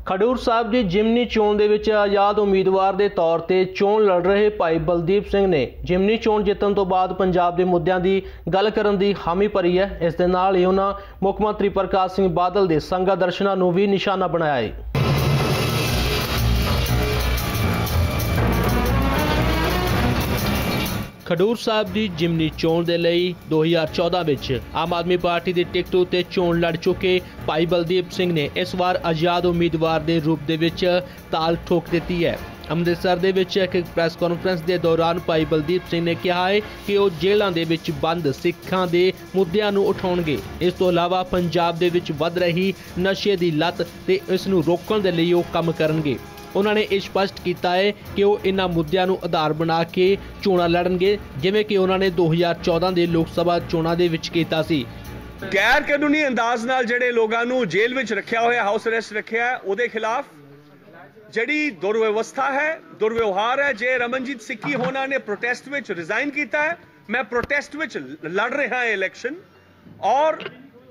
ਖਡੂਰ ਸਾਹਿਬ ਦੀ ਜਿਮਨੀ ਚੋਣ ਦੇ ਵਿੱਚ ਆਜ਼ਾਦ ਉਮੀਦਵਾਰ ਦੇ ਤੌਰ ਤੇ ਚੋਣ ਲੜ ਰਹੇ ਭਾਈ ਬਲਦੀਪ ਸਿੰਘ ਨੇ ਜਿਮਨੀ ਚੋਣ ਜਿੱਤਣ ਤੋਂ ਬਾਅਦ ਪੰਜਾਬ ਦੇ ਮੁੱਦਿਆਂ ਦੀ ਗੱਲ ਕਰਨ ਦੀ ਹਾਮੀ ਭਰੀ ਹੈ। ਇਸ ਦੇ ਨਾਲ ਹੀ ਉਹਨਾਂ ਮੁੱਖ ਮੰਤਰੀ ਪ੍ਰਕਾਸ਼ ਸਿੰਘ ਬਾਦਲ ਦੇ ਸੰਗਤ ਦਰਸ਼ਨਾਂ ਨੂੰ ਵੀ ਨਿਸ਼ਾਨਾ ਬਣਾਇਆ ਹੈ। ਖਡੂਰ ਸਾਹਿਬ ਦੀ ਜਿਮਨੀ ਚੋਣ ਦੇ ਲਈ 2014 ਵਿੱਚ ਆਮ ਆਦਮੀ ਪਾਰਟੀ ਦੀ ਟਿਕਟ ਉੱਤੇ ਚੋਣ ਲੜ ਚੁੱਕੇ ਭਾਈ ਬਲਦੀਪ ਸਿੰਘ ਨੇ ਇਸ ਵਾਰ ਆਜ਼ਾਦ ਉਮੀਦਵਾਰ ਦੇ ਰੂਪ ਦੇ ਵਿੱਚ ਤਾਲ ਠੋਕ ਦਿੱਤੀ ਹੈ। ਅੰਮ੍ਰਿਤਸਰ ਦੇ ਵਿੱਚ ਇੱਕ ਪ੍ਰੈਸ ਕਾਨਫਰੰਸ ਦੇ ਦੌਰਾਨ ਭਾਈ ਬਲਦੀਪ ਸਿੰਘ ਨੇ ਕਿਹਾ ਹੈ ਕਿ ਉਹ ਜੇਲ੍ਹਾਂ ਦੇ ਵਿੱਚ ਬੰਦ ਸਿੱਖਾਂ ਦੇ ਮੁੱਦਿਆਂ ਨੂੰ ਉਠਾਉਣਗੇ। ਇਸ ਤੋਂ ਇਲਾਵਾ ਪੰਜਾਬ ਦੇ ਵਿੱਚ ਵੱਧ ਰਹੀ ਨਸ਼ੇ ਦੀ ਲੱਤ ਤੇ ਇਸ ਨੂੰ ਰੋਕਣ ਦੇ ਲਈ ਉਹ ਕੰਮ ਕਰਨਗੇ। ਉਹਨਾਂ ਨੇ ਇਹ ਸਪਸ਼ਟ ਕੀਤਾ ਹੈ ਕਿ ਉਹ ਇਹਨਾਂ ਮੁੱਦਿਆਂ ਨੂੰ ਆਧਾਰ ਬਣਾ ਕੇ ਚੋਣਾਂ ਲੜਨਗੇ, ਜਿਵੇਂ ਕਿ ਉਹਨਾਂ ਨੇ 2014 ਦੇ ਲੋਕ ਸਭਾ ਚੋਣਾਂ ਦੇ ਵਿੱਚ ਕੀਤਾ ਸੀ। ਗੈਰ ਕਾਨੂੰਨੀ ਅੰਦਾਜ਼ ਨਾਲ ਜਿਹੜੇ ਲੋਕਾਂ ਨੂੰ ਜੇਲ੍ਹ ਵਿੱਚ ਰੱਖਿਆ ਹੋਇਆ, ਹਾਊਸ ਅਰੈਸਟ ਰੱਖਿਆ, ਉਹਦੇ ਖਿਲਾਫ ਜਿਹੜੀ ਦੁਰਵਿਵਸਥਾ ਹੈ, ਦੁਰਵਿਵਹਾਰ ਹੈ। ਜੇ ਰਮਨਜੀਤ ਸਿੱਕੀ ਹੋਣਾ ਨੇ ਪ੍ਰੋਟੈਸਟ ਵਿੱਚ ਰਿਜ਼ਾਈਨ ਕੀਤਾ ਹੈ, ਮੈਂ ਪ੍ਰੋਟੈਸਟ ਵਿੱਚ ਲੜ ਰਿਹਾ ਹਾਂ ਇਲੈਕਸ਼ਨ। ਔਰ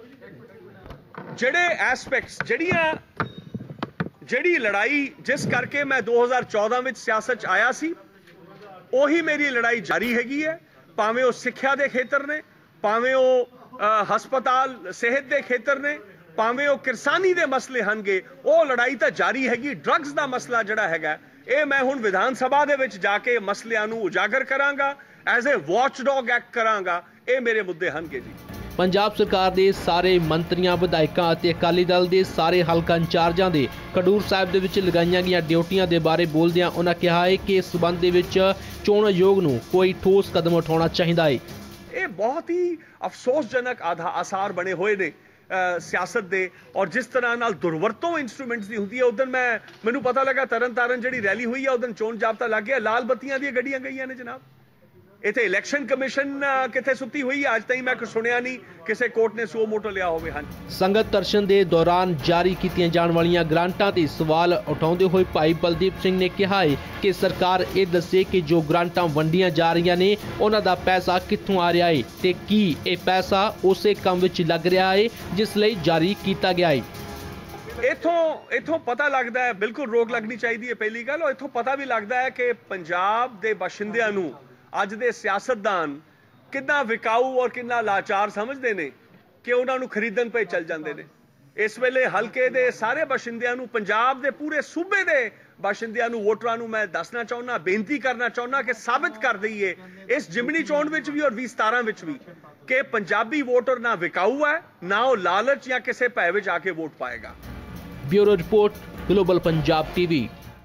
ਜਿਹੜੇ ਐਸਪੈਕਟਸ ਜਿਹੜੀ ਲੜਾਈ ਜਿਸ ਕਰਕੇ ਮੈਂ 2014 ਵਿੱਚ ਸਿਆਸਤ 'ਚ ਆਇਆ ਸੀ, ਉਹੀ ਮੇਰੀ ਲੜਾਈ ਜਾਰੀ ਹੈਗੀ ਹੈ। ਭਾਵੇਂ ਉਹ ਸਿੱਖਿਆ ਦੇ ਖੇਤਰ ਨੇ, ਭਾਵੇਂ ਉਹ ਹਸਪਤਾਲ ਸਿਹਤ ਦੇ ਖੇਤਰ ਨੇ, ਭਾਵੇਂ ਉਹ ਕਿਸਾਨੀ ਦੇ ਮਸਲੇ ਹਨਗੇ, ਉਹ ਲੜਾਈ ਤਾਂ ਜਾਰੀ ਹੈਗੀ। ਡਰੱਗਸ ਦਾ ਮਸਲਾ ਜਿਹੜਾ ਹੈਗਾ, ਇਹ ਮੈਂ ਹੁਣ ਵਿਧਾਨ ਸਭਾ ਦੇ ਵਿੱਚ ਜਾ ਕੇ ਮਸਲਿਆਂ ਨੂੰ ਉਜਾਗਰ ਕਰਾਂਗਾ, ਐਜ਼ ਏ ਵਾਚਡੌਗ ਐਕਟ ਕਰਾਂਗਾ। ਇਹ ਮੇਰੇ ਮੁੱਦੇ ਹਨਗੇ ਜੀ। ਪੰਜਾਬ ਸਰਕਾਰ ਦੇ ਸਾਰੇ ਮੰਤਰੀਆਂ, ਵਿਧਾਇਕਾਂ ਅਤੇ ਅਕਾਲੀ ਦਲ ਦੇ ਸਾਰੇ ਹਲਕਾ ਇੰਚਾਰਜਾਂ ਦੇ ਖਡੂਰ ਸਾਹਿਬ ਦੇ ਵਿੱਚ ਲਗਾਈਆਂ ਗਈਆਂ ਡਿਊਟੀਆਂ ਦੇ ਬਾਰੇ ਬੋਲਦਿਆਂ ਉਹਨਾਂ ਕਿਹਾ ਹੈ ਕਿ ਇਸ ਸਬੰਧ ਦੇ ਵਿੱਚ ਚੋਣ ਆਯੋਗ ਨੂੰ ਕੋਈ ਠੋਸ ਕਦਮ ਉਠਾਉਣਾ ਚਾਹੀਦਾ ਹੈ। ਇਹ ਬਹੁਤ ਹੀ ਅਫਸੋਸਜਨਕ ਆਸਾਰ ਬਣੇ ਹੋਏ ਨੇ ਸਿਆਸਤ ਦੇ, ਔਰ ਜਿਸ ਤਰ੍ਹਾਂ ਨਾਲ ਦੁਰਵਰਤੋਂ ਇੰਸਟਰੂਮੈਂਟਸ ਦੀ ਹੁੰਦੀ ਹੈ। ਉਦੋਂ ਮੈਨੂੰ ਪਤਾ ਲੱਗਾ ਤਰਨਤਾਰਨ ਜਿਹੜੀ ਰੈਲੀ ਹੋਈ ਹੈ, ਉਦੋਂ ਚੋਣ ਜਾਬਤਾ ਲੱਗ ਗਿਆ, ਲਾਲ ਬੱਤੀਆਂ ਦੀਆਂ ਗੱਡੀਆਂ ਗਈਆਂ ਨੇ ਜਨਾਬ। ਇੱਥੇ ਇਲੈਕਸ਼ਨ ਕਮਿਸ਼ਨ ਕਿੱਥੇ ਸੁੱਤੀ ਹੋਈ ਹੈ? ਅੱਜ ਤਾਈਂ ਮੈਂ ਕੁਝ ਸੁਣਿਆ ਨਹੀਂ ਕਿਸੇ ਕੋਰਟ ਨੇ ਸੋ ਮੋਟੋ ਲਿਆ ਹੋਵੇ। ਹਨ ਸੰਗਤ ਦਰਸ਼ਨ ਦੇ ਦੌਰਾਨ ਜਾਰੀ ਕੀਤੀਆਂ ਜਾਣ ਵਾਲੀਆਂ ਗ੍ਰਾਂਟਾਂ ਤੇ ਸਵਾਲ ਉਠਾਉਂਦੇ ਹੋਏ ਭਾਈ ਬਲਦੀਪ ਸਿੰਘ ਨੇ ਕਿਹਾ ਹੈ ਕਿ ਸਰਕਾਰ ਇਹ ਦੱਸੇ ਕਿ ਜੋ ਗ੍ਰਾਂਟਾਂ ਵੰਡੀਆਂ ਜਾ ਰਹੀਆਂ ਨੇ ਉਹਨਾਂ ਦਾ ਪੈਸਾ ਕਿੱਥੋਂ ਆ ਰਿਹਾ ਹੈ ਤੇ ਕੀ ਇਹ ਪੈਸਾ ਉਸੇ ਕੰਮ ਵਿੱਚ ਲੱਗ ਰਿਹਾ ਹੈ ਜਿਸ ਲਈ ਜਾਰੀ ਕੀਤਾ ਗਿਆ ਹੈ। ਇੱਥੋਂ ਪਤਾ ਲੱਗਦਾ ਹੈ, ਬਿਲਕੁਲ ਰੋਕ ਲੱਗਣੀ ਚਾਹੀਦੀ ਹੈ ਪਹਿਲੀ ਗੱਲ। ਔਰ ਇੱਥੋਂ ਪਤਾ ਵੀ ਲੱਗਦਾ ਹੈ ਕਿ ਪੰਜਾਬ ਦੇ ਬਾਸ਼ਿੰਦਿਆਂ ਨੂੰ ਅੱਜ ਦੇ ਸਿਆਸਤਦਾਨ ਕਿੰਨਾ ਵਿਕਾਊ ਔਰ ਕਿੰਨਾ ਲਾਚਾਰ ਸਮਝਦੇ ਨੇ ਕਿ ਉਹਨਾਂ ਨੂੰ ਖਰੀਦਣ ਪਏ ਚੱਲ ਜਾਂਦੇ ਨੇ। ਇਸ ਵੇਲੇ ਹਲਕੇ ਦੇ ਸਾਰੇ ਬਾਸ਼ਿੰਦਿਆਂ ਨੂੰ, ਪੰਜਾਬ ਦੇ ਪੂਰੇ ਸੂਬੇ ਦੇ ਬਾਸ਼ਿੰਦਿਆਂ ਨੂੰ, ਵੋਟਰਾਂ ਨੂੰ ਮੈਂ ਦੱਸਣਾ ਚਾਹੁੰਦਾ, ਬੇਨਤੀ ਕਰਨਾ ਚਾਹੁੰਦਾ ਕਿ ਸਾਬਿਤ ਕਰ ਦਈਏ ਇਸ ਜਿਮਨੀ ਚੋਣ ਵਿੱਚ ਵੀ ਔਰ 2017 ਵਿੱਚ ਵੀ ਕਿ ਪੰਜਾਬੀ ਵੋਟਰ ਨਾ ਵਿਕਾਊ ਹੈ, ਨਾ ਉਹ ਲਾਲਚ ਜਾਂ ਕਿਸੇ ਭੈ ਵਿੱਚ ਆ ਕੇ ਵੋਟ ਪਾਏਗਾ। Bureau report, global Punjab TV.